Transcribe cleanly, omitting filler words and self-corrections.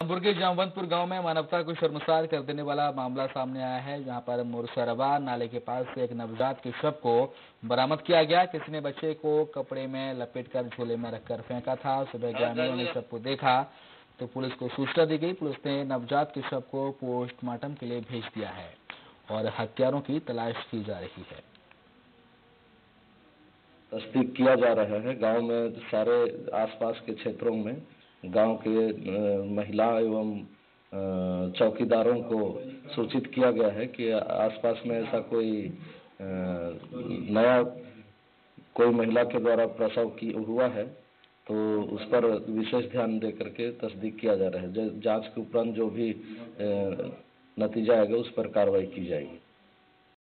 रामपुर के जामवंतपुर गांव में मानवता को शर्मसार कर देने वाला मामला सामने आया है, जहां पर मुरसरवा नाले के पास से एक नवजात के शव को बरामद किया गया। किसी ने बच्चे को कपड़े में लपेटकर झोले में रखकर फेंका था। सुबह ग्रामीणों ने शव को देखा तो पुलिस को सूचना दी गई। पुलिस ने नवजात के शव को पोस्टमार्टम के लिए भेज दिया है और हत्यारों की तलाश की जा रही है। तस्दीक किया जा रहा है। गांव में सारे आसपास के क्षेत्रों में गांव के महिला एवं चौकीदारों को सूचित किया गया है कि आसपास में ऐसा कोई नया कोई महिला के द्वारा प्रसव हुआ है तो उस पर विशेष ध्यान दे करके तस्दीक किया जा रहा है। जांच के उपरांत जो भी नतीजा आएगा उस पर कार्रवाई की जाएगी।